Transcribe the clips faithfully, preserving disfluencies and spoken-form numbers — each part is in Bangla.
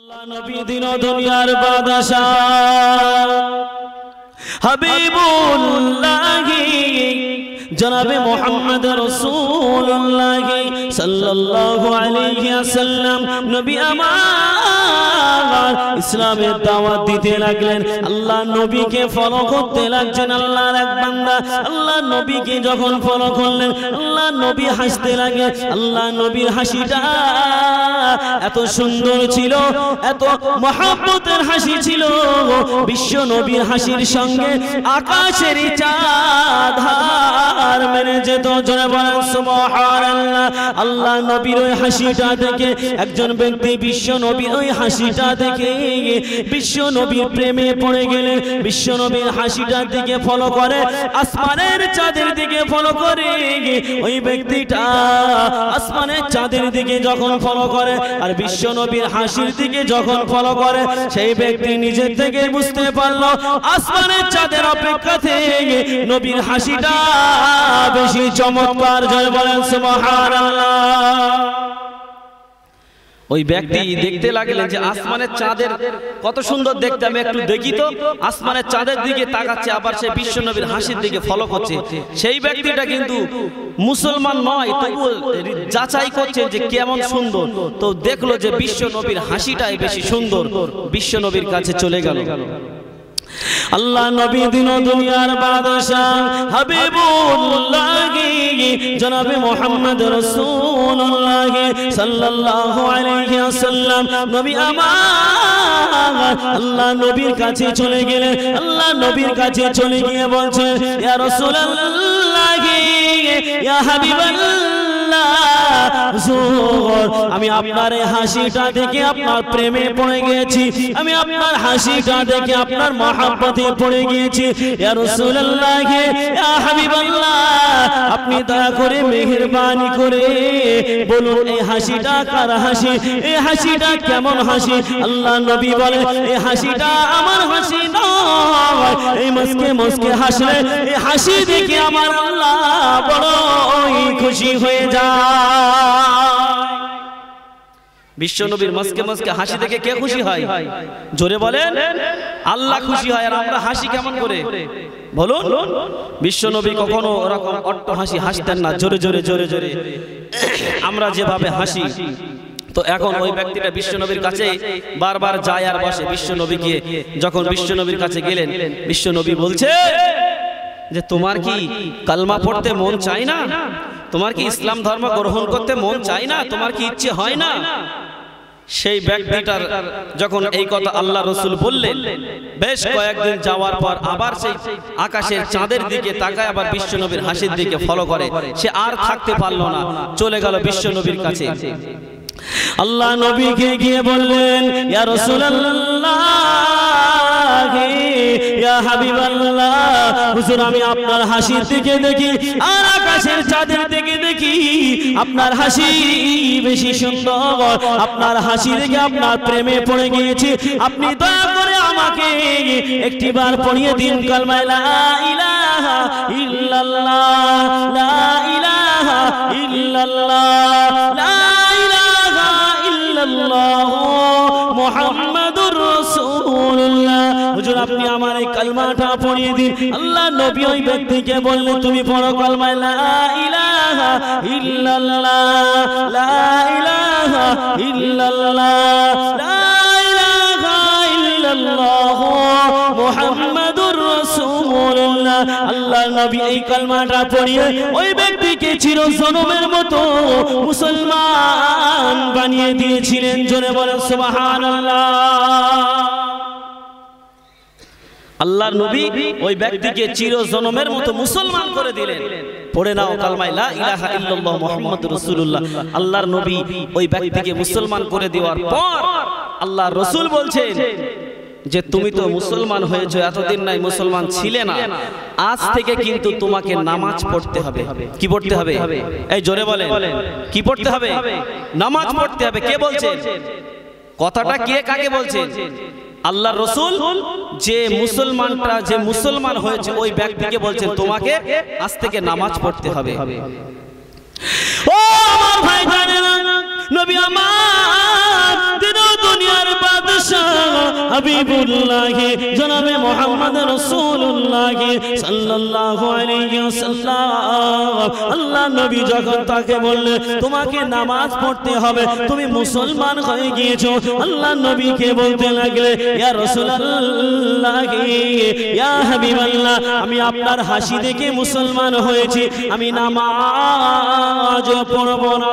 আল্লাহ নবী দিন দুনিয়ার বাদশাহ হাবিবুল্লাহ জনাবে মুহাম্মদ রাসূলুল্লাহ সাল্লাল্লাহু আলাইহি ওয়াসাল্লাম নবী আমার ইসলামের দাওয়াত দিতে লাগলেন। আল্লাহ নবীকে ফলো করতে লাগছেন। আল্লাহর এক বান্দা আল্লাহ নবীকে যখন ফলো করলেন, আল্লাহ নবী হাসতে লাগে। আল্লাহ নবীর হাসিটা এত সুন্দর ছিল, এত মহব্বতের হাসি ছিল, বিশ্ব নবীর হাসির সঙ্গে আকাশের চাঁদ হার মেনে যেত। জোরে বলেন সুবহানাল্লাহ। আল্লাহ নবীর ওই হাসিটা দেখে একজন ব্যক্তি বিশ্ব নবীর ওই হাসিটা দেখে বিশ্ব নবীর প্রেমে পড়ে গেলে বিশ্ব নবীর হাসিটার দিকে ফলো করে, আসমানের চাঁদের দিকে ফলো করে। ওই ব্যক্তিটা আসমানের চাঁদের দিকে যখন ফলো করে আর বিশ্ব নবীর হাসির দিকে যখন ফলো করে, সেই ব্যক্তি নিজের থেকে বুঝতে পারলো আসমানের চাঁদের অপেক্ষা থেকে নবীর হাসিটা বেশি চমৎকার। জয় বলেন সুবহানাল্লাহ। ওই ব্যক্তি দেখতে লাগলেন যে আসমানের চাঁদের কত সুন্দর দেখতে, আমি একটু দেখি তো। আসমানের চাঁদের দিকে তাকাচ্ছে, আবার সে বিশ্ব নবীর হাসির দিকে ফলো করছে। সেই ব্যক্তিটা কিন্তু মুসলমান নয়, তবু যাচাই করছে যে কেমন সুন্দর। তো দেখলো যে বিশ্ব নবীর হাসিটাই বেশি সুন্দর, বিশ্ব নবীর কাছে চলে গেল। আল্লাহ নবী দিন দুনিয়ার বাদশাহ হাবিবুল্লাহ জনাবে মুহাম্মদ রাসূলুল্লাহ সাল্লাল্লাহু আলাইহি ওয়াসাল্লাম নবী আমার আল্লাহ নবীর কাছে চলে গেলেন। আল্লাহ নবীর কাছে চলে গিয়ে বলছে, ইয়া রাসূলুল্লাহ ইয়া হাবিবাল্লাহ, আমি আপনার এই হাসিটা দেখে আপনার প্রেমে পড়ে গিয়েছি, আমি আপনার হাসিটা দেখে আপনার মহব্বতে পড়ে গিয়েছি। ইয়া রাসূলুল্লাহ ইয়া হাবিবাল্লাহ, আপনি দয়া করে মেহেরবানি করে বলুন এই হাসিটা কার হাসি, এই হাসিটা কেমন হাসি? আল্লাহ নবী বলে, এই হাসিটা আমার হাসি নয়, এই মুস্কে মুস্কে হাসলে এই হাসি দেখে আমার আল্লাহ বড়ই খুশি হয়ে যায়। বিশ্ব নবীর মুস্কে মুস্কে হাসি দেখে কে খুশি হয়? জোরে বলেন, আল্লাহ খুশি হয়। আর আমরা হাসি কেমন করে বলুন? বিশ্ব নবী কখনো ওরকম অট্ট হাসি হাসতেন না, জোরে জোরে জোরে জোরে আমরা যেভাবে হাসি। তো এখন ওই ব্যক্তিটা বিশ্ব নবীর কাছে বারবার যায় আর বসে। বিশ্ব নবীকে যখন বিশ্ব নবীর কাছে গেলেন, বিশ্ব নবী বলছে যে তোমার কি কালমা পড়তে মন চায় না? তোমার কি ইসলাম ধর্ম গ্রহণ করতে মন চায় না? তোমার কি ইচ্ছে হয় না? সেই ব্যক্তিটার যখন এই কথা আল্লাহ রসুল বললেন, বেশ কয়েকদিন যাওয়ার পর আবার সেই আকাশের চাঁদের দিকে তাকায়, আবার বিশ্ব নবীর হাসির দিকে ফলো করে। সে আর থাকতে পারলো না, চলে গেল বিশ্ব নবীর কাছে। আল্লাহ নবীকে গিয়ে বললেন, ইয়া রাসূলুল্লাহ ইয়া হাবিবাল্লাহ, হুজুর আমি আপনার হাসির দিকে দেখি আর আকাশের চাঁদের দিকে দেখি আপনার হাসি বেশি সুন্দর, আপনার হাসি দেখে আপনার প্রেমে পড়ে গিয়েছি। আপনি দয়া করে আমাকে একটিবার পড়িয়ে দিন কালমা লা ইলাহা ইল্লাল্লাহ, লা ইলাহা ইল্লাল্লাহ, লা ইলাহা ইল্লাল্লাহ মুহাম্মাদুর রাসূলুল্লাহ। হুজুর আপনি আমার এই কালমাটা পড়িয়ে দিন। আল্লাহ নবী ওই ব্যক্তিকে বললেন, তুমি পড়ো কালমা লা ইলাহা ইল্লাল্লাহ, লা ইলাহা ইল্লাল্লাহ, লা ইলাহা ইল্লাল্লাহ মুহাম্মাদুর রাসূলুল্লাহ। আল্লাহ নবী এই কালমাটা পড়িয়ে ওই ব্যক্তিকে চিরজনমের মতো মুসলমান বানিয়ে দিয়েছিলেন। জোরে বলেন সুবহানাল্লাহ। আল্লাহর নবী ওই ব্যক্তিকে চিরজনমের মতো মুসলমান করে দিলেন। পড়ে নাও কালমা লা ইলাহা ইল্লাল্লাহ মুহাম্মাদুর রাসূলুল্লাহ। আল্লাহর নবী ওই ব্যক্তিকে মুসলমান করে দেওয়ার পর আল্লাহর রাসূল বলছেন যে তুমি তো মুসলমান হয়েছো, এতদিন নাই মুসলমান ছিলে না, আজ থেকে কিন্তু তোমাকে নামাজ পড়তে হবে। কি পড়তে হবে? এই জোরে বলেন, কি পড়তে হবে? নামাজ পড়তে হবে। কে বলছেন কথাটা? কে কাকে বলছেন? আল্লাহর রাসূল যে মুসলমানরা যে মুসলমান হয়েছে ওই ব্যক্তিকে বলছেন তোমাকে আজ থেকে নামাজ পড়তে হবে। ও আমার ভাই জানেন, নবী আমার দিন দুনিয়ার বাদ হাবিবুল্লাহ জনাবে মুহাম্মদ রাসূলুল্লাহ সাল্লাল্লাহু আলাইহি ওয়াসাল্লাম আল্লাহ নবী যখন তাকে বললেন তোমাকে নামাজ পড়তে হবে, তুমি মুসলমান হয়ে গিয়েছো, আল্লাহ নবীকে বলতে লাগলে ইয়া রাসূলুল্লাহ ইয়া হাবিবাল্লাহ আমি আপনার হাসি দেখে মুসলমান হয়েছি, আমি নামাজ পড়ব না।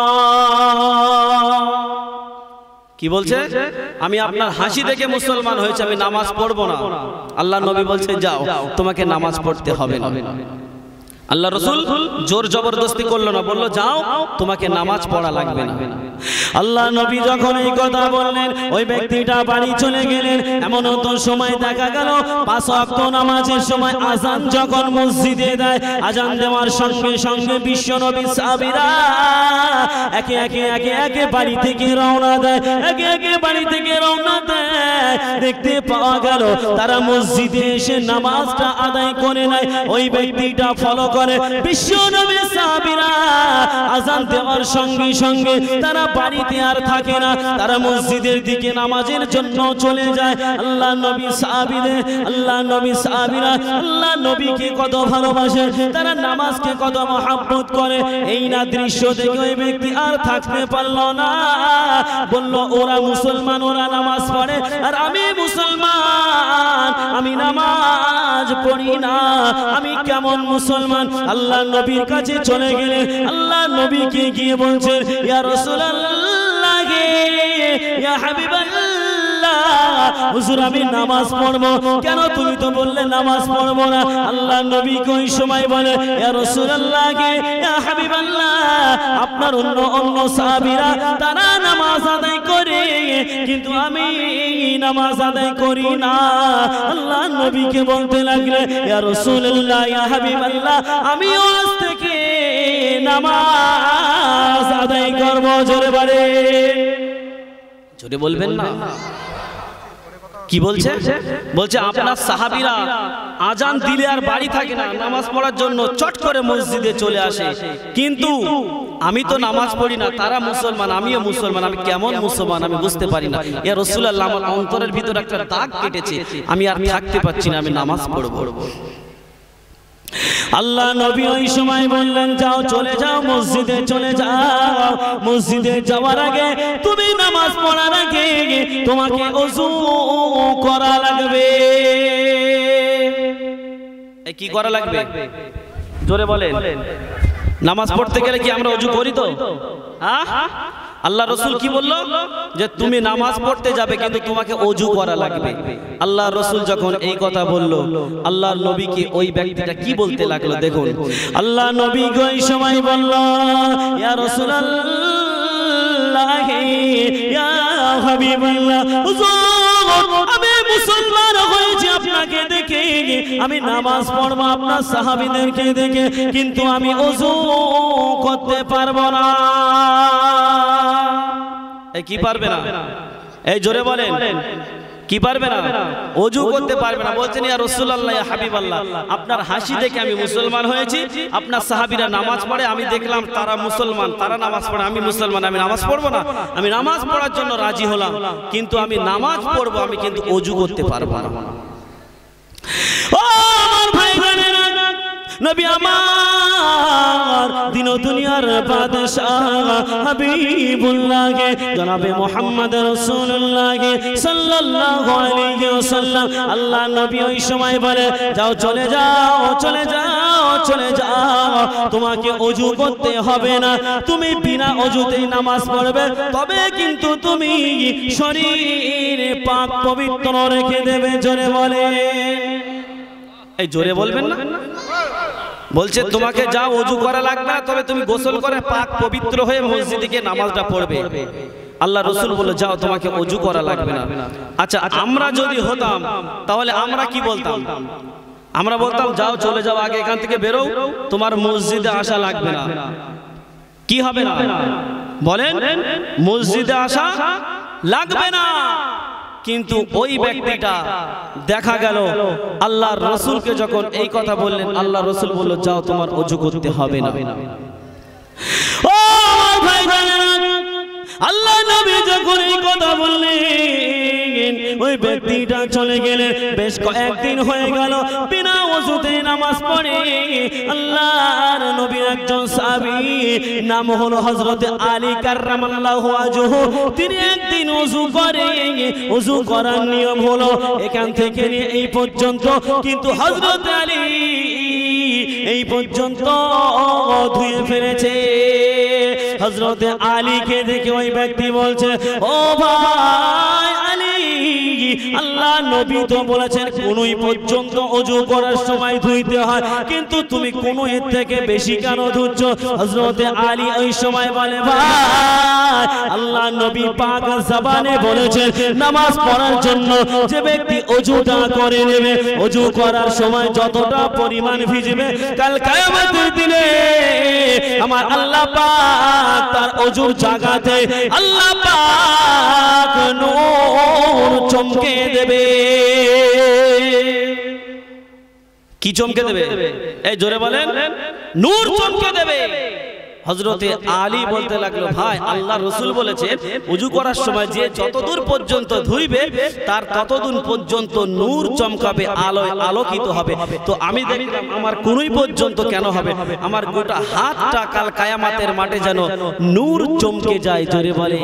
কি বলছে? আমি আপনার হাসি দেখে মুসলমান হয়েছে, আমি নামাজ পড়ব না। আল্লাহ নবী বলছে যাও তোমাকে নামাজ পড়তে হবে না। আল্লাহ রাসূল জোর জবরদস্তি করলো না, বললো যাও তোমাকে নামাজ পড়া লাগবে না। আল্লাহ নবী যখন এই কথা বললেন ওই ব্যক্তিটা বাড়ি চলে গেলেন। এমন তো সময় দেখা গেল পাঁচ ওয়াক্ত নামাজের সময় আজান যখন মসজিদে দেয়, আজান দেওয়ার সঙ্গে সঙ্গে বিশ্ব নবী সাহাবীরা একে একে একে একে বাড়ি থেকে রওনা দেয়, একে একে বাড়ি থেকে রওনা দেয়। দেখতে পাওয়া গেল তারা মসজিদে এসে নামাজটা আদায় করে নেয়। ওই ব্যক্তিটা ফলো করে বিশ্ব নবী সাহাবীরা আজান দেওয়ার সঙ্গে সঙ্গে তারা বাড়িতে আর থাকে না, তারা মসজিদের দিকে নামাজের জন্য চলে যায়। আল্লাহ নবী সাহাবীদের আল্লাহ নবী সাহাবীরা আল্লাহ নবীকে কত ভালোবাসে, তারা নামাজকে কত মহব্বত করে। এই না দৃশ্য দেখে ওই ব্যক্তি আর থাকতে পারল না, বলল ওরা মুসলমান, ওরা নামাজ পড়ে আর আমি মুসলমান, আমি নামাজ পড়ি না, আমি কেমন মুসলমান? আল্লাহ নবীর কাছে চলে গেলে আল্লাহ নবীকে গিয়ে বলছেন ইয়া রাসূলুল্লাহ ইয়া হাবিবাল্লাহ হুজুর আমি নামাজ পড়বো। কেন? তুমি তো বললে নামাজ পড়বো না। আল্লাহ নবী ওই সময় বলে ইয়া রাসূলুল্লাহ ইয়া হাবিবাল্লাহ আপনার অন্য অন্য সাহাবীরা তারা নামাজ আদায় করে কিন্তু আমি নামাজ আদায় করি না। আল্লাহ নবীকে বলতে লাগলে ইয়া রাসূলুল্লাহ ইয়া হাবিবাল্লাহ আমিও আজ থেকে নামাজ আদায় করব। জোরে বলে জোরে বলবেন না? কি বলছে? বলছে আপনার সাহাবীরা আজান দিলে আর বাড়ি থাকে না, নামাজ পড়ার জন্য চট করে মসজিদে চলে আসে, কিন্তু আমি তো নামাজ পড়ি না, তারা মুসলমান আমিও মুসলমান, আমি কেমন মুসলমান আমি বুঝতে পারি না। ইয়া রাসূলুল্লাহ আমার অন্তরের ভিতরে একটা দাগ কেটেছে, আমি আর থাকতে পারছি না, আমি নামাজ পড়ব। আল্লাহ নবী ওই সময় বললেন যাও চলে যাও মসজিদে চলে যাও, মসজিদে যাওয়ার আগে তুমি নামাজ পড়ার আগে তোমাকে ওযু করা লাগবে। এই কি করা লাগবে? জোরে বলেন। নামাজ পড়তে গেলে কি আমরা ওযু করি? তো হ্যাঁ, আল্লাহ রাসূল কি বললো যে তুমি নামাজ পড়তে যাবে কিন্তু তোমাকে ওযু করা লাগবে। আল্লাহ রাসূল যখন এই কথা বললো আল্লাহর নবীকে ওই ব্যক্তিটা কি বলতে লাগলো দেখুন। আল্লাহ নবী ওই সময় বলল ইয়া রাসূলুল্লাহ ইয়া হাবিবাল্লাহ হুজুর আমি মুসলমান হয়েছি আপনাকে দেখে, আমি নামাজ পড়বো আপনার সাহাবীদেরকে দেখে, কিন্তু আমি ওযু করতে পারবো না। এই কি পারবে না? এই জোরে বলেন কি পারবে না? ওযু করতে পারবে না। বলছেন ইয়া রাসূলুল্লাহ ইয়া হাবিবাল্লাহ আপনার হাসি দেখে আমি মুসলমান হয়েছি, আপনার সাহাবীরা নামাজ পড়ে আমি দেখলাম তারা মুসলমান, তারা নামাজ পড়ে, আমি মুসলমান, আমি নামাজ পড়বো না, আমি নামাজ পড়ার জন্য রাজি হলাম, কিন্তু আমি নামাজ পড়বো, আমি কিন্তু ওযু করতে পারবো না। ও আমার ভাই বোনেরা, নবী আমার দিন ও দুনিয়ার বাদশাহ হাবিবুল্লাহ জনাবে মুহাম্মদ রাসূলুল্লাহ সাল্লাল্লাহু আলাইহি ওয়াসাল্লাম আল্লাহ নবী ওই সময় বলে যাও চলে যাও চলে যাও চলে যাও, তোমাকে ওযু করতে হবে না, তুমি বিনা ওযুতেই নামাজ পড়বে, তবে কিন্তু তুমি শরীর পাক পবিত্র রেখে দেবে। জোরে বলে এই জোরে বলবেন না? বলছে তোমাকে যা ওযু করা লাগবে না, তবে তুমি গোসল করে পাক পবিত্র হয়ে মসজিদে গিয়ে নামাজটা পড়বে। আল্লাহ রাসূল বলল যাও তোমাকে ওযু করা লাগবে না। আচ্ছা আমরা যদি হতাম তাহলে আমরা কি বলতাম? আমরা বলতাম যাও চলে যাও, আগে এখান থেকে বেরো, তোমার মসজিদে আসা লাগবে না। কি হবে না বলেন? মসজিদে আসা লাগবে না। কিন্তু ওই ব্যক্তিটা দেখা গেল আল্লাহর রাসূলকে যখন এই কথা বললেন আল্লাহর রাসূল বলল যাও তোমার ওযু করতে হবে না। ও ভাই ভাইরা, আল্লাহ নবী যখন এই কথা বললেন ওই ব্যক্তিটা চলে গেলেন। বেশ কয়েকদিন হয়ে গেল বিনা ওযুতে নামাজ পড়ে আল্লাহর নবীর একজন সাহাবী নাম হলো হযরত আলী কাররামাল্লাহু ওয়াজহু। তিনি একদিন ওযু করে, ওযু করার নিয়ম হলো এখান থেকে নিয়ে এই পর্যন্ত, কিন্তু হযরত আলী এই পর্যন্ত ধুয়ে ফেলেছে। হযরত আলীকে দেখে ওই ব্যক্তি বলছে, ও ভাই আলী, আল্লাহ নবী তো বলেছেন কোনই পর্যন্ত ওযু করার সময় ধুইতে হয়, কিন্তু তুমি কোন এর থেকে বেশি কেন ধুচ্ছ? হযরত আলী ওই সময় বলে, ভাই আল্লাহ নবী পাক জবানে বলেছেন নামাজ পড়ার জন্য যে ব্যক্তি ওযুটা করে নেবে, ওযু করার সময় যতটা পরিমাণ ভিজবে কাল কিয়ামতের দিনে আমার আল্লাহ পাক তার ওযুর জায়গাতে আল্লাহ পাক নূর চমকে দেবে। কি চমকে দেবে? এই জোরে বলেন, নূর চমকে দেবে। হযরতে আলী বলতে লাগলো, ভাই আল্লাহ রাসূল বলেছে ওযু করার সময় যে যতদূর পর্যন্ত ধুইবে তার ততদূর পর্যন্ত নূর চমকাবে, আলোয় আলোকিত হবে। তো আমি দেখলাম আমার কোনই পর্যন্ত কেন হবে, আমার গোটা হাতটা কাল কিয়ামতের মাঠে যেন নূর চমকে যায়। জোরে বলে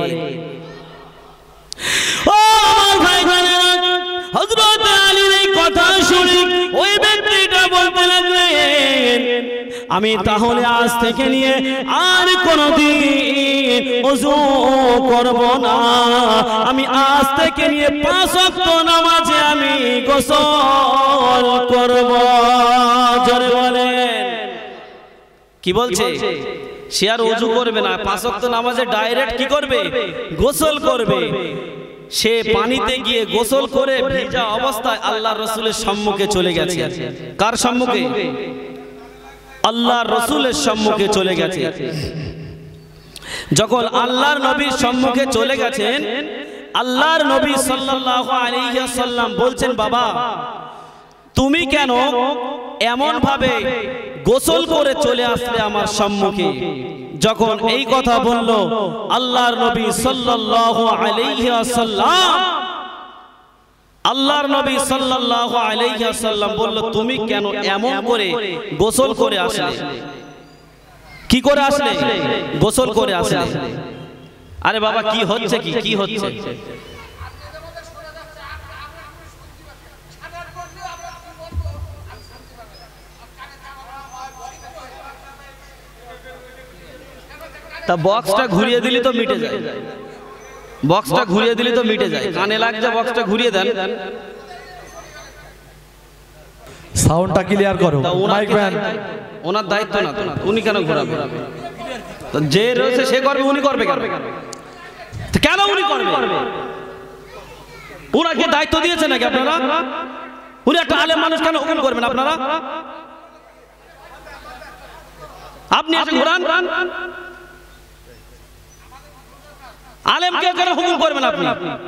ও আমার ভাইজানেরা, হযরত আলীর এই কথা শুনে ওই ব্যক্তিটা বলতে লাগলেন, আমি তাহলে আজ থেকে নিয়ে আর কোনদিন ওযু করব না, আমি আজ থেকে নিয়ে পাঁচ ওয়াক্ত নামাজে আমি গোসল করব। জোরে বলেন, কি বলছে? সে আর ওযু করবে না, পাঁচ ওয়াক্ত নামাজে ডাইরেক্ট কি করবে? গোসল করবে। সে পানিতে গিয়ে গোসল করে ভিজা অবস্থায় আল্লাহর রাসূলের সম্মুখে চলে গেছে। কার সম্মুখে? আল্লাহর রাসূলের সম্মুখে চলে গেছে। যখন আল্লাহর নবীর সম্মুখে চলে গেছেন, আল্লাহর নবী সাল্লাল্লাহু আলাইহি ওয়াসাল্লাম বলছেন, বাবা তুমি কেন এমন ভাবে গোসল করে চলে আসলে আমার সম্মুখে? যখন এই কথা বলল আল্লাহর নবী সাল্লাল্লাহু আলাইহি ওয়াসাল্লাম, আল্লাহর নবী সাল্লাল্লাহু আলাইহি ওয়াসাল্লাম বলল, তুমি কেন এমন করে গোসল করে আসলে? কি করে আসলে? গোসল করে আসলে। আরে বাবা কি হচ্ছে? কি কি হচ্ছে? তা বক্সটা ঘুরিয়ে দিলি তো মিটে যায়, বক্সটা ঘুরিয়ে দিলি তো মিটে যায়। কানে লাগছে, বক্সটা ঘুরিয়ে দেন, সাউন্ডটা ক্লিয়ার করো। মাইক ব্যান্ড ওনার দায়িত্ব না তো, উনি কেন ঘোরাবে? যে রয়েছে সে করবে, উনি করবে কেন? কেন উনি করবে? উনাকে দায়িত্ব দিয়েছে নাকি আপনারা? উনি একটা আলেম মানুষ, কেন হুকুম করবেন আপনারা? আপনি এসে ঘোরান, আলেমকে কেন হুকুম করবেন আপনি?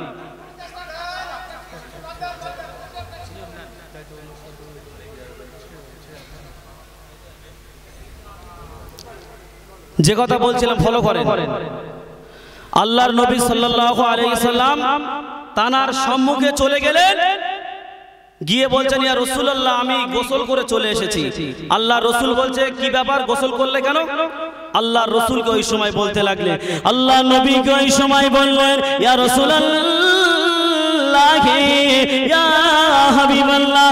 যে কথা বলছিলাম ফলো করেন। আল্লাহর নবী সাল্লাল্লাহু আলাইহি সাল্লাম তানার সম্মুখে চলে গেলেন, গিয়ে বলছেন, ইয়া রাসূলুল্লাহ আমি গোসল করে চলে এসেছি। আল্লাহর রাসূল বলছে, কি ব্যাপার, গোসল করলে কেন? আল্লাহর রাসূলকে ওই সময় বলতে লাগলে, আল্লাহ নবীকে ওই সময় বললেন, ইয়া রাসূলুল্লাহ ইয়া হাবিবাল্লাহ,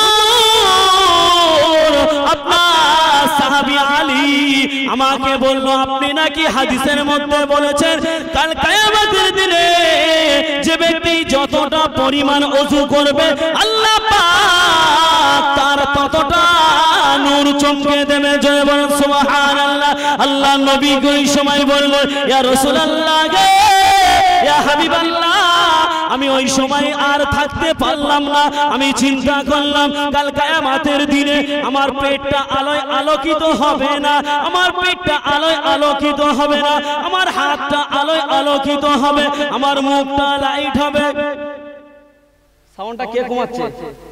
হুজুর আপনার সাহাবী আলী আমাকে বলল আপনি নাকি হাদিসের মধ্যে বলেছেন কাল কিয়ামতের দিনে যে ব্যক্তি যতটা পরিমাণ ওযু করবে আল্লাহ পাক তার ততটা নূর চমকে দেবে। জয় বলেন সুবহানাল্লাহ। আল্লাহ নবী ওই সময় বললেন, ইয়া রাসূলুল্লাহ ইয়া হাবিবাল্লাহ, আমি ওই সময় আর থাকতে পারলাম না, আমি চিন্তা করলাম কাল কিয়ামতের দিনে আমার পেটটা আলোয় আলোকিত হবে না, আমার পেটটা আলোয় আলোকিত হবে না, আমার হাতটা আলোয় আলোকিত হবে, আমার মুখটা লাইট হবে। সাউন্ডটা কে কমাচ্ছে?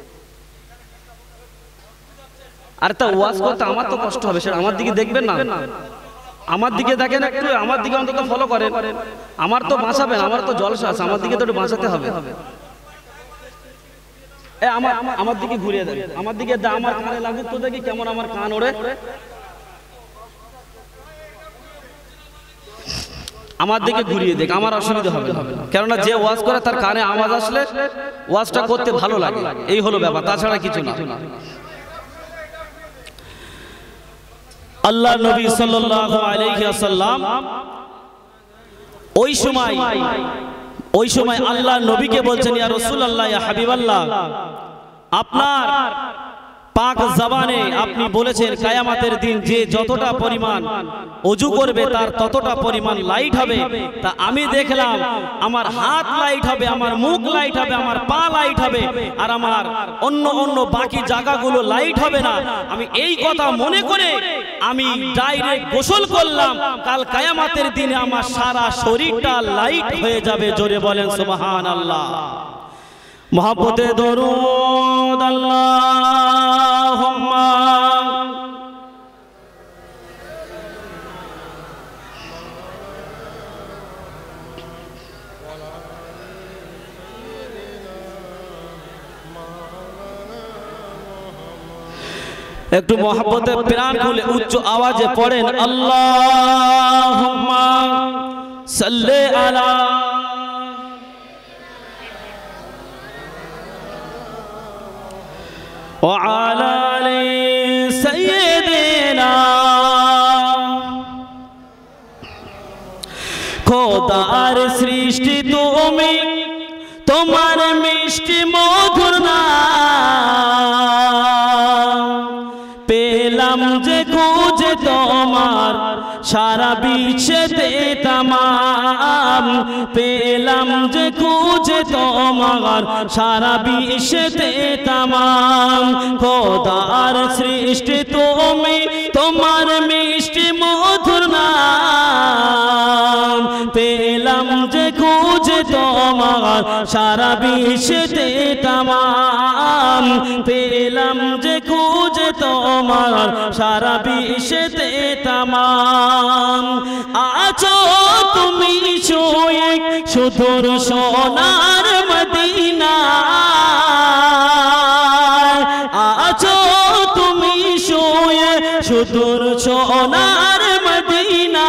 আর তা ওয়াজ করতে আমার তো কষ্ট হবে, সেটা আমার দিকে দেখবেন না, আমার দিকে দেখেন একটু, আমার দিকে অন্তত ফলো করেন। আমার তো বাঁচাবেন, আমার তো জলসা আছে, আমার দিকে তো একটু বাঁচাতে হবে। এ আমার আমার দিকে ঘুরিয়ে দেন, আমার দিকে দা, আমার কানে লাগুক তো দেখি কেমন আমার কান ওড়ে। আমার দিকে ঘুরিয়ে দেখ, আমার অসুবিধা হবে না, কেননা যে ওয়াজ করে তার কানে আওয়াজ আসলে ওয়াজটা করতে ভালো লাগে, এই হলো ব্যাপার, তাছাড়া কিছু না। আল্লাহ নবী সাল্লাল্লাহু আলাইহি ওয়াসাল্লাম ওই সময় ওই সময় আল্লাহ নবীকে বলছেন, ইয়া রাসূলুল্লাহ, ইয়া হাবিবাল্লাহ, আপনার পাক জবানে আপনি বলেছেন কিয়ামতের দিন যে যতটা পরিমাণ ওযু করবে তার ততটা পরিমাণ লাইট হবে। তা আমি দেখলাম আমার হাত লাইট হবে, আমার মুখ লাইট হবে, আমার পা লাইট হবে, আর আমার অন্য অন্য বাকি জায়গাগুলো লাইট হবে না। আমি এই কথা মনে করে আমি ডাইরেক্ট গোসল করলাম, কাল কিয়ামতের দিনে আমার সারা শরীরটা লাইট হয়ে যাবে। জোরে বলেন সুবহানাল্লাহ। মোহাব্বতে দরুদ আল্লাহুম্মা একটু মোহাব্বতে প্রাণ খুলে উচ্চ আওয়াজে পড়েন, আল্লাহুম্মা সাল্লি আলা وعلى آل سيدنا। খোদার সৃষ্টি তুমি, তোমার মিষ্টি মধুর নাম পেলাম যে খুঁজে তোমার সারা বিশ্বেতে তামাম, পেলাম যে খুঁজে তোমার সারা বিশ্বেতে তামাম। খোদার সৃষ্টি তুমি, তোমার মিষ্টি মধুর নাম পেলাম যে খুঁজে তোমার সারা বিশ্বেতে তামাম, পেলাম যে খুঁজে তোমার সারা বিশ্বেতে তামাম। আছো তুমি শুয়ে সুদূর সোনার মদিনা, আছো তুমি শুয়ে সুদূর সোনার মদিনা।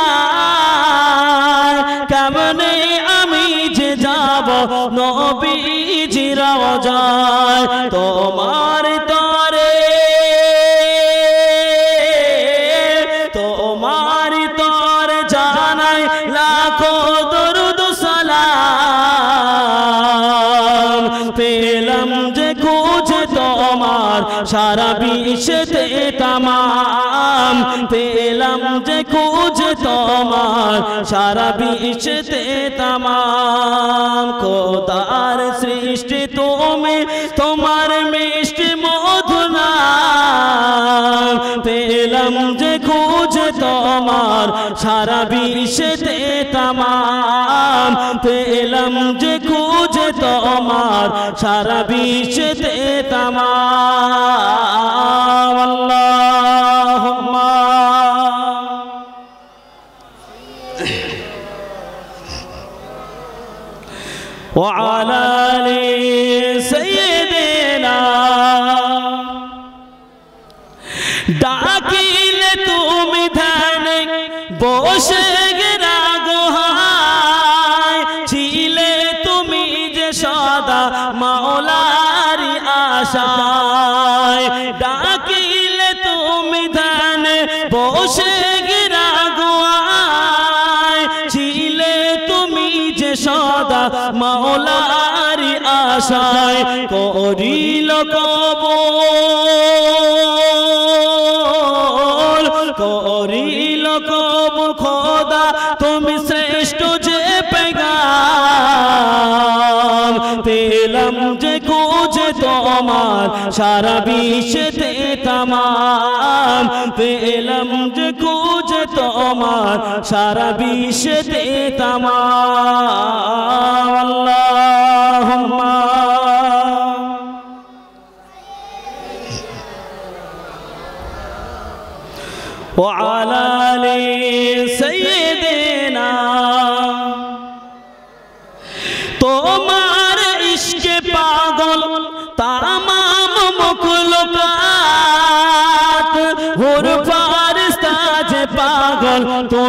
কেমনে আমি যে যাব নবীজির রওজায়, তোমার তরে তোমার তরে জানাই লাখো দরুদ সালাম। পেলাম যে খুঁজে তোমার সারা বিশ্বেতে তামাম, পেলাম যে খুঁজে তোমার সারা বিশ্বেতে তামাম। খোদার সৃষ্টি তুমি, তোমার মিষ্টি মধুর নাম পেলাম যে খুঁজে তোমার সারা বিশ্বেতে তামাম, পেলাম যে খুঁজে তোমার সারা বিশ্বেতে তামাম। আল্লাহুম্মা ওয়া আলা আলি সাইয়্যিদিনা। ডাকিলে তুমি ধ্যানে বসে গেরা গোহায়, ছিলে তুমি যে সদা মাওলারি আশায়। ডাকিলে তুমি ধ্যানে বসে গেরা গোহায়, ছিলে তুমি যে সদা মাওলারি আশায়। করিল কবুল করিল কবুল খোদা তুমি শ্রেষ্ঠ যে পেগাম, পেলাম যে খুঁজে তোমার সারা বিশ্বেতে তামাম, পেলাম যে খুঁজে তোমার সারা বিশ্বেতে তামাম। আল্লাহুম্মা ওয়া আলা আলি সাইয়্যিদিনা। তোমার ইশকে পাগল তাম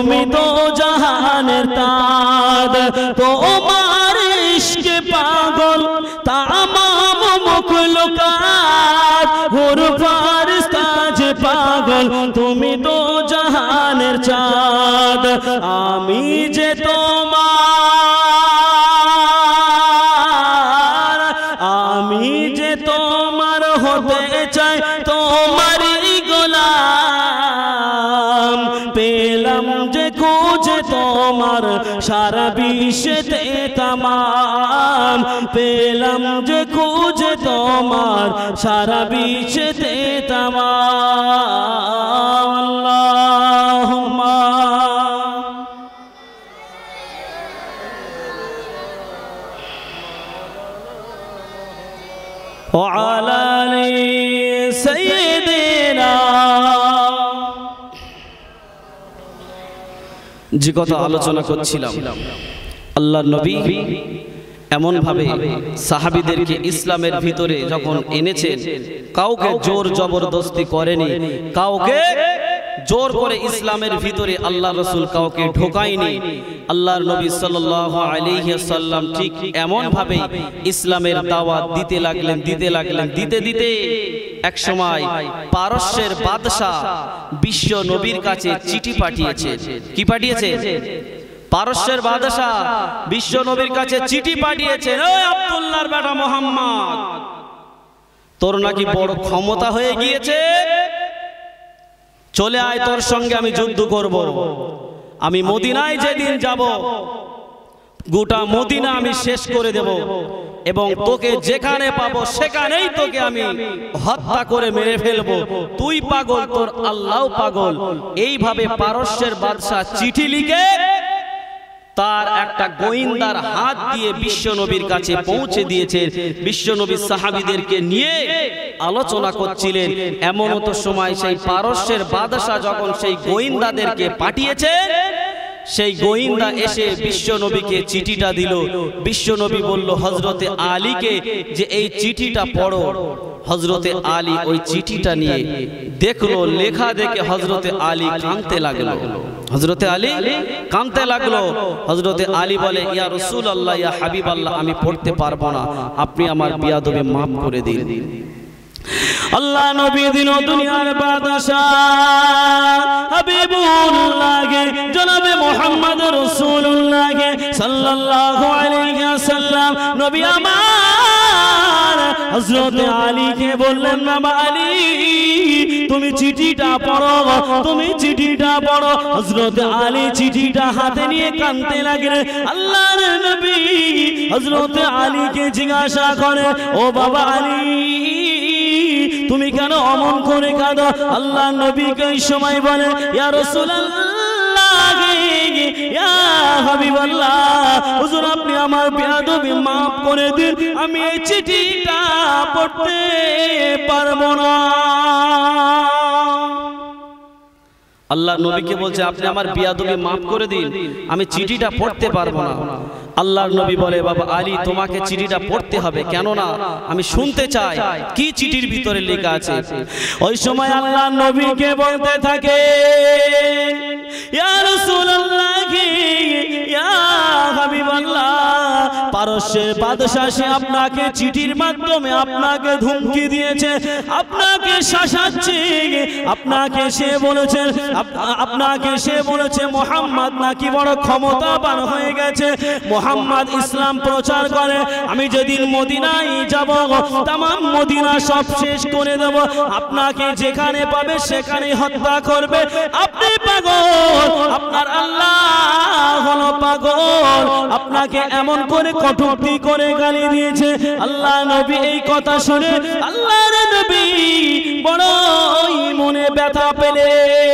তুমি তো জাহানের তাজ, তোমার ইশকে পাগল তামাম মখলুকাত, হুর ফারিস্তা যে পাগল তুমি তো জাহানের চাঁদ। আমি যে তোমার, আমি যে তোমার হতে চাই তোমারই গোলাম, পেলাম যে খুঁজে তোমার সারা বিশ্বেতে তামাম, পেলাম যে খুঁজে তোমার সারা বিশ্বেতে তামাম। আল্লাহুম্মা ওয়া আলা আলি সাইয়্যিদিনা। যে কথা আলোচনা করছিলাম, আল্লাহর নবী এমন ভাবে সাহাবীদেরকে ইসলামের ভিতরে যখন এনেছেন, কাউকে জোর জবরদস্তি করেনি, কাউকে জোর করে ইসলামের ভিতরে আল্লাহ রাসূল কাউকে ঢোকায়নি। আল্লাহর নবী সাল্লাল্লাহু আলাইহি ওয়াসাল্লাম ঠিক এমন ভাবে ইসলামের দাওয়াত দিতে লাগলেন দিতে লাগলেন দিতে দিতে এক সময় পারস্যের বাদশা বিশ্ব নবীর কাছে চিঠি পাঠিয়েছে। কি পাঠিয়েছে? পারস্যের বাদশা বিশ্ব নবীর কাছে চিঠি পাঠিয়েছে, ও আব্দুল্লাহর বেটা মুহাম্মদ, তোর নাকি বড় ক্ষমতা হয়ে গিয়েছে, চলে আয়, তোর সঙ্গে আমি যুদ্ধ করব। আমি মদিনায় যেদিন যাব গোটা মদিনা আমি শেষ করে দেব এবং তোকে যেখানে পাবো সেখানেই তোকে আমি হত্যা করে মেরে ফেলবো। তুই পাগল, তোর আল্লাহ পাগল। এইভাবে পারস্যের বাদশা চিঠি লিখে তার একটা গোয়েন্দার হাত দিয়ে বিশ্ব নবীর কাছে পৌঁছে দিয়েছে। বিশ্ব নবী সাহাবীদেরকে নিয়ে আলোচনা করছিলেন, এমন তো সময় সেই পারস্যের বাদশা যখন সেই গোয়েন্দাদেরকে পাঠিয়েছে, সেই গোয়েন্দা এসে বিশ্ব নবীকে চিঠিটা দিল। বিশ্ব নবী বলল হযরতে আলীকে যে এই চিঠিটা পড়ো। হযরতে আলী ওই চিঠিটা নিয়ে দেখলো, লেখা দেখে হযরতে আলী কাঁদতে লাগলো। হযরতে আলী কাঁদতে লাগলো। হযরতে আলী বলে, ইয়া রাসূলুল্লাহ, ইয়া হাবিবাল্লাহ, আমি পড়তে পারবো না, আপনি আমার বিয়াদবি মাফ করে দিন। আল্লাহ নবী দিন দুনিয়ার বাদশা হাবিবুল্লাহ জনাবে মুহাম্মদ রাসূলুল্লাহ সাল্লাল্লাহু আলাইহি ওয়াসাল্লাম নবী আমার হযরতে আলীকে বললেন, বাবা আলী তুমি চিঠিটা পড়ো, তুমি চিঠিটা পড়ো। হযরতে আলী চিঠিটা হাতে নিয়ে কাঁদতে লাগলেন। আল্লাহর নবী হযরতে আলীকে জিজ্ঞাসা করে, ও বাবা আলী তুমি কেন অমন করে কাঁদো? আল্লাহ নবীকে এই সময় বলে, ইয়া রাসূলুল্লাহ, ইয়া হাবিবাল্লাহ, হুজুর আপনি আমার বেয়াদবি মাফ করে দিন, আমি এই চিঠিটা পড়তে পারবো না। আল্লাহ নবীকে বলছে, আপনি আমার বিয়াদবি মাফ করে দিন, আমি চিঠিটা পড়তে পারবো না। আল্লাহর নবী বলে, বাবা আলী তোমাকে চিঠিটা পড়তে হবে, কেন না আমি শুনতে চাই কি চিঠির ভিতরে লেখা আছে। ওই সময় আল্লাহ নবীকে বলতে থাকে, ইয়া রাসূলুল্লাহ, ইয়া হাবিবাল্লাহ, পারস্যের বাদশা সে আপনাকে চিঠির মাধ্যমে আপনাকে ধমকি দিয়েছে, আপনাকে শাসাচ্ছে, আপনাকে সে বলেছে আপনাকে সে বলেছে মুহাম্মদ নাকি বড় ক্ষমতাবান হয়ে গেছে, মুহাম্মদ ইসলাম প্রচার করে, আমি যেদিন মদিনায় যাব তামাম মদিনা সব শেষ করে দেব, আপনাকে যেখানে পাবে সেখানে হত্যা করবে। আপনি পাগল, আপনার আল্লাহ হলো পাগল, আপনাকে এমন করে কটূক্তি করে গালি দিয়েছে। আল্লাহ নবী এই কথা শুনে আল্লাহর নবী বড়ই মনে ব্যথা পেলে।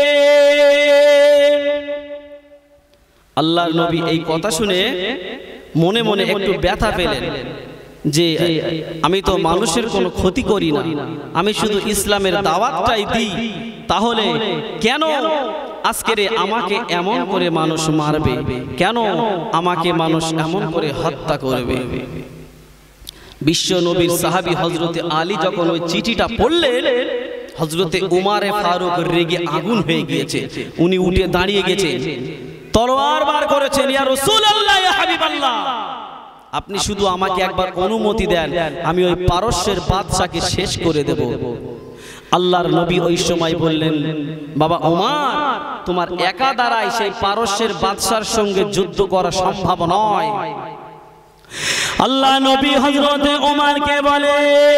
আল্লাহর নবী এই কথা শুনে মনে মনে একটু ব্যথা পেলেন যে আমি তো মানুষের কোনো ক্ষতি করি না, আমি শুধু ইসলামের দাওয়াতটাই দিই, তাহলে কেন আজকের আমাকে এমন করে মানুষ মারবে, কেন আমাকে মানুষ এমন করে হত্যা করবে। বিশ্ব নবীর সাহাবী হযরতে আলী যখন ওই চিঠিটা পড়লেন, হযরতে উমারে ফারুক রেগে আগুন হয়ে গিয়েছে, উনি উঠে দাঁড়িয়ে গেছেন, তলোয়ার বার করেছেন, ইয়া রাসূলুল্লাহ, ইয়া হাবিবাল্লাহ, আপনি শুধু আমাকে একবার অনুমতি দেন, আমি ওই পারস্যের বাদশাকে শেষ করে দেব। আল্লাহর নবী ওই সময় বললেন, বাবা ওমর, তোমার একা দ্বারাই সেই পারস্যের বাদশার সঙ্গে যুদ্ধ করা সম্ভব নয়। আল্লাহ নবী হযরতে ওমরকে বলে,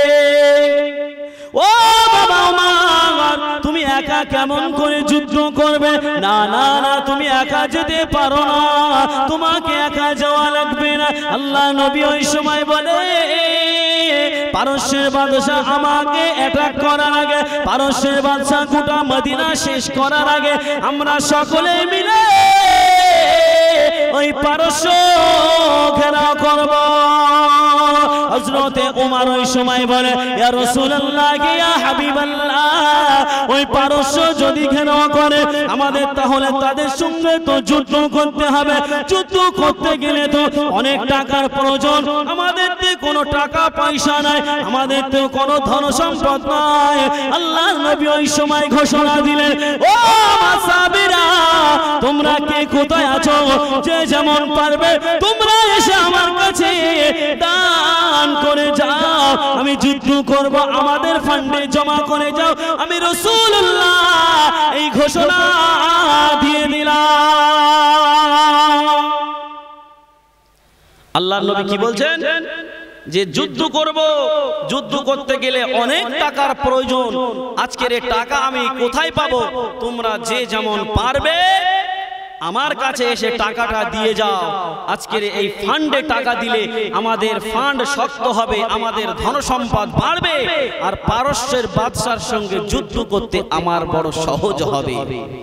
ও বাবা ওমর, তুমি একা কেমন করে যুদ্ধ করবে? না না না, তুমি একা যেতে পারো না, তোমাকে একা যাওয়া লাগবে না। আল্লাহ নবী ওই সময় বলে, পারস্যের বাদশা আমাকে অ্যাটাক করার আগে, পারস্যের বাদশা গোটা মদিনা শেষ করার আগে আমরা সকলে মিলে ওই পারস্য ঘেরাও করব। হযরতে ওমর ওই সময় বলে, ইয়া রাসূলুল্লাহ, ইয়া হাবিবাল্লাহ, ওই পারস্য যদি ঘেরাও করে আমাদের, তাহলে তাদের সঙ্গে তো যুদ্ধ করতে হবে। যুদ্ধ করতে গেলে তো অনেক টাকার প্রয়োজন, আমাদের তো কোনো টাকা পয়সা নাই, আমাদের তো কোনো ধন সম্পদ নাই। আল্লাহর নবী ওই সময় ঘোষণা দিলেন, ও সাহাবীরা, তোমরা কে কোথায় আছো, যে যেমন পারবে তোমরা এসে আমার কাছে দান করে যাও, আমি যুদ্ধ করব, আমাদের ফান্ডে জমা করে যাও। আমি রাসূলুল্লাহ এই ঘোষণা দিয়ে দিলাম। আল্লাহর নবী কি বলছেন? যে যুদ্ধ করব, যুদ্ধ করতে গেলে অনেক টাকার প্রয়োজন, আজকের এই টাকা আমি কোথায় পাবো? তোমরা যে যেমন পারবে আমার কাছে এসে টাকাটা দিয়ে যাও। আজকের এই ফান্ডে টাকা দিলে আমাদের ফান্ড শক্ত হবে, আমাদের ধন সম্পদ বাড়বে, আর পারস্যের বাদশার সঙ্গে যুদ্ধ করতে আমার বড় সহজ হবে।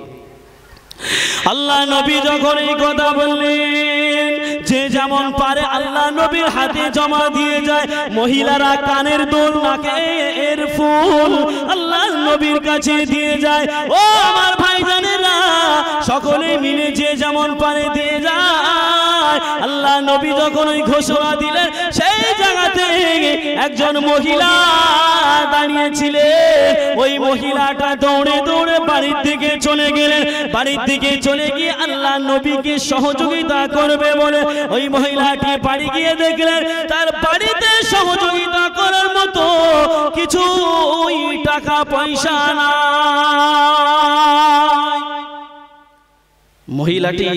আল্লাহ নবী যখন এই কথা বললেন, যে যেমন পারে আল্লাহ নবীর হাতে জমা দিয়ে যায়। মহিলারা কানের দুল, নাকে এর ফুল আল্লাহ নবীর কাছে দিয়ে যায়। ও আমার ভাইজানেরা, সকলে মিলে যে যেমন পারে দিয়ে যায়। আল্লাহ নবী যখন ওই ঘোষণা দিলেন, সেই জায়গাতে একজন মহিলা দাঁড়িয়েছিলেন। ওই মহিলাটা দৌড়ে দৌড়ে বাড়ির দিকে চলে গেলেন। বাড়ির দিকে চলে গিয়ে আল্লাহ নবীকে সহযোগিতা করবে বলে ওই মহিলাটি বাড়ি গিয়ে দেখলেন তার বাড়িতে সহযোগিতা করার মতো কিছু টাকা পয়সা নাই। মহিলাটি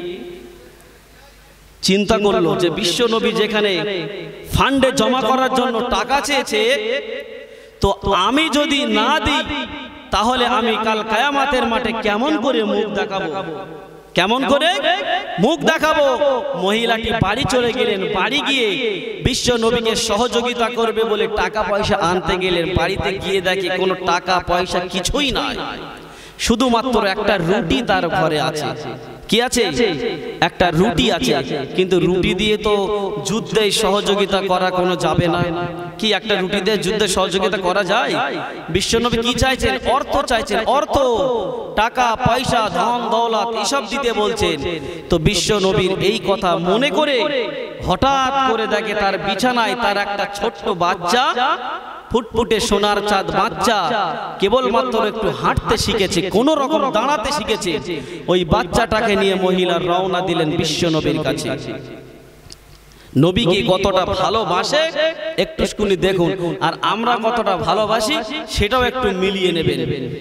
চিন্তা করলো যে বিশ্ব নবী যেখানে ফান্ডে জমা করার জন্য টাকা চেয়েছে, তো আমি যদি না দিই তাহলে আমি কাল কিয়ামতের মাঠে কেমন করে মুখ দেখাবো, কেমন করে মুখ দেখাবো। মহিলাটি বাড়ি চলে গেলেন। বাড়ি গিয়ে বিশ্ব নবীকে সহযোগিতা করবে বলে টাকা পয়সা আনতে গেলেন। বাড়িতে গিয়ে দেখে কোনো টাকা পয়সা কিছুই নাই, শুধুমাত্র একটা রুটি তার ঘরে আছে। কি আছে? একটা রুটি আছে। কিন্তু রুটি দিয়ে তো যুদ্ধে সহযোগিতা করা কোনো যাবে না। কি একটা রুটি দিয়ে যুদ্ধে সহযোগিতা করা যায়? বিশ্বনবী কি চাইছেন? অর্থ চাইছেন। অর্থ, টাকা পয়সা, ধন দৌলত এসব দিতে বলছেন। তো বিশ্বনবীর এই কথা মনে করে হঠাৎ করে দেখে তার বিছানায় তার একটা ছোট্ট বাচ্চা, ফুটফুটে সোনার চাঁদ বাচ্চা, কেবলমাত্র একটু হাঁটতে শিখেছে, কোন রকম দাঁড়াতে শিখেছে। ওই বাচ্চাটাকে নিয়ে মহিলা রওনা দিলেন বিশ্ব নবীর কাছে। নবীকে কতটা ভালোবাসে একটু শুনি দেখুন, আর আমরা কতটা ভালোবাসি সেটাও একটু মিলিয়ে নেবেন।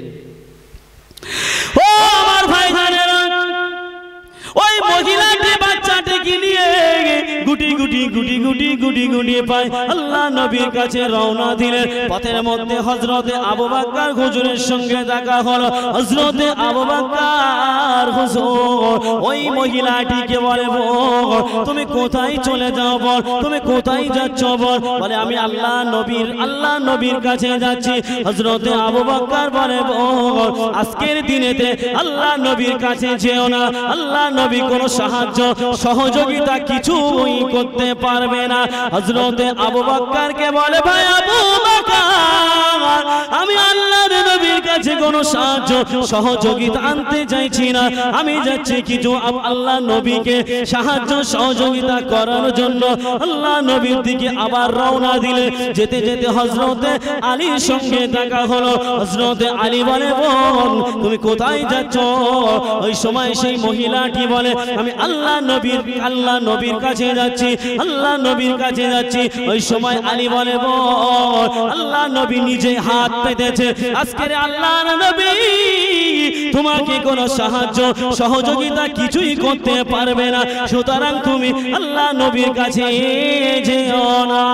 ও আমার ভাইজানেরা, ওই মহিলাটি বাচ্চাটাকে নিয়ে গুটি গুটি গুটি গুটি গুটি গুটি পায় আল্লাহ নবীর কাছে রওনা দিলেন। পথের মধ্যে হযরতে আবু বকর হুজুরের সঙ্গে দেখা হলো। হযরতে আবু বকর হুজুর ওই মহিলাটিকে বলে, তুমি কোথায় চলে যাও বল, তুমি কোথায় যাচ্ছ বল। বলে আমি আল্লাহ নবীর আল্লাহ নবীর কাছে যাচ্ছি। হযরতে আবু বকর বলে, আজকের দিনেতে আল্লাহ নবীর কাছে যেও না, আল্লাহ নবী কোনো সাহায্য সহযোগিতা কিছুই করতে পারবে না। হযরতে আবু বকরকে বলে, ভাই আবু বকর, আমি আল্লাহর নবীর কাছে কোনো সাহায্য সহযোগিতা আনতে চাইছি না, আমি যাচ্ছি কিছু আল্লাহ নবীকে সাহায্য সহযোগিতা করার জন্য। আল্লাহ নবীর দিকে আবার রওনা দিলে যেতে যেতে হযরতে আলীর সঙ্গে দেখা হলো। হযরতে আলী বলে, বোন তুমি কোথায় যাচ্ছ? ওই সময় সেই মহিলাটি বলে, আমি আল্লাহ নবীর আল্লাহ নবীর কাছে যাচ্ছি, আল্লাহ নবীর কাছে যাচ্ছি। ওই সময় আলী বলে, বোন আল্লাহ নবী নিজে হাত পেতেছে, আজকের আল্লাহর নবী তোমাকে কোনো সাহায্য সহযোগিতা কিছুই করতে পারবে না, সুতরাং তুমি আল্লাহ নবীর কাছে যেও না।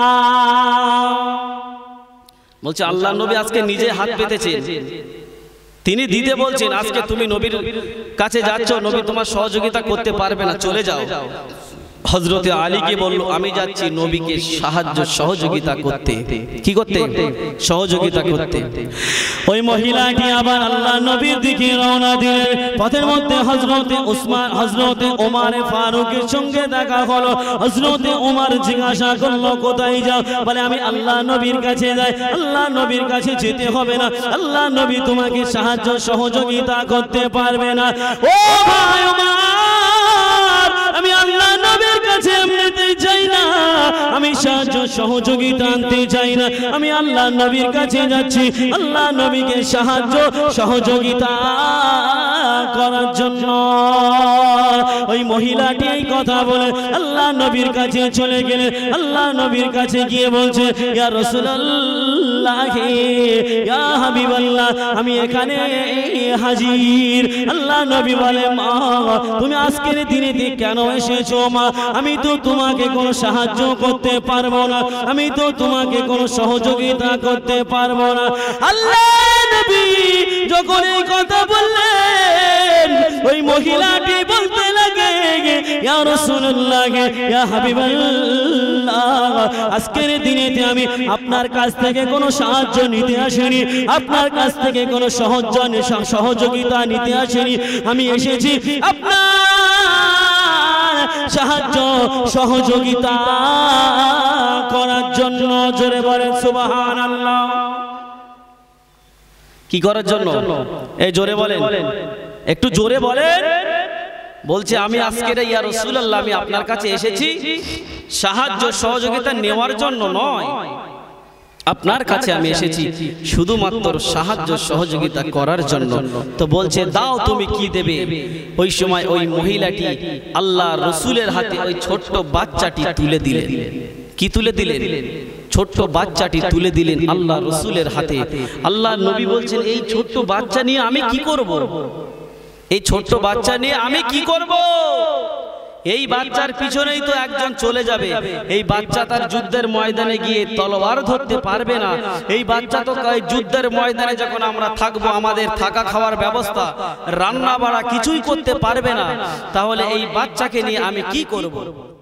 বলছে আল্লাহ নবী আজকে নিজে হাত পেতেছে, তিনি দিতে বলছেন, আজকে তুমি নবীর কাছে যাচ্ছ, নবী তোমার সহযোগিতা করতে পারবে না, চলে যাও। হযরতে আলীকে বলল, আমি যাচ্ছি নবীকে সাহায্য সহযোগিতা করতে। কি করতে? সহযোগিতা করতে। ওই মহিলাটি আবার আল্লাহ নবীর দিকে রওনা দিলেন। পথের মধ্যে হযরতে উসমান হযরতে ওমর ফারুকের সঙ্গে দেখা হলো। হযরতে ওমর জিজ্ঞাসা করলো, কোথায় যাও? বলে আমি আল্লাহ নবীর কাছে যাই। আল্লাহ নবীর কাছে যেতে হবে না, আল্লাহ নবী তোমাকে সাহায্য সহযোগিতা করতে পারবে না। ও ভাই ওমর, আমি আল্লাহ নবীর কাছে এমনিতেই চাই না, আমি সাহায্য সহযোগিতা আনতে চাই না, আমি আল্লাহ নবীর কাছে যাচ্ছি আল্লাহ নবীকে সাহায্য সহযোগিতা করার জন্য। ওই মহিলাটি এই কথা বলে আল্লাহ নবীর কাছে চলে গেলেন। আল্লাহ নবীর কাছে গিয়ে বলছে, ইয়া রাসূলুল্লাহ, ইয়া হাবিবাল্লাহ, আমি এখানে হাজির। আল্লাহ নবী বলে, মা তুমি আজকের দিনে কেন এসেছো? মা আমি তো তোমাকে কোনো সাহায্য করতে পারবো না, আমি তো তোমাকে কোনো সহযোগিতা করতে পারবো না। আল্লাহ নবী যখন এই কথা বললেন, ওই মহিলাটি বলতে লাগে, ইয়া রাসূলুল্লাহ, ইয়া হাবিবাল্লাহ, আজকের দিনেতে আমি আপনার কাছ থেকে কোনো সাহায্য নিতে আসিনি, আপনার কাছ থেকে কোনো সাহায্য সহযোগিতা নিতে আসিনি, আমি এসেছি আপনার সাহায্য সহযোগিতা করার জন্য। জোরে বলেন সুবহানাল্লাহ। কি করার জন্য? এই জোরে বলেন, একটু জোরে বলেন। বলছে আমি আজকের ইয়া রাসূলুল্লাহ, আমি আপনার কাছে এসেছি সাহায্য সহযোগিতা নেওয়ার জন্য নয়, আপনার কাছে আমি এসেছি শুধুমাত্র সাহায্য সহযোগিতা করার জন্য। তো বলছে, দাও তুমি কি দেবে? ওই সময় ওই মহিলাটি আল্লাহ রাসূলের হাতে ওই ছোট্ট বাচ্চাটি তুলে দিলেন। কি তুলে দিলেন? ছোট্ট বাচ্চাটি তুলে দিলেন আল্লাহ রাসূলের হাতে। আল্লাহ নবী বলছেন, এই ছোট্ট বাচ্চা নিয়ে আমি কি করব? এই ছোট্ট বাচ্চা নিয়ে আমি কি করব? এই বাচ্চার পিছনেই তো একজন চলে যাবে, এই বাচ্চা তার যুদ্ধের ময়দানে গিয়ে তলোয়ার ধরতে পারবে না। এই বাচ্চা তো যুদ্ধের ময়দানে যখন আমরা থাকবো, আমাদের থাকা খাওয়ার ব্যবস্থা, রান্না বাড়া কিছুই করতে পারবে না, তাহলে এই বাচ্চাকে নিয়ে আমি কি করব?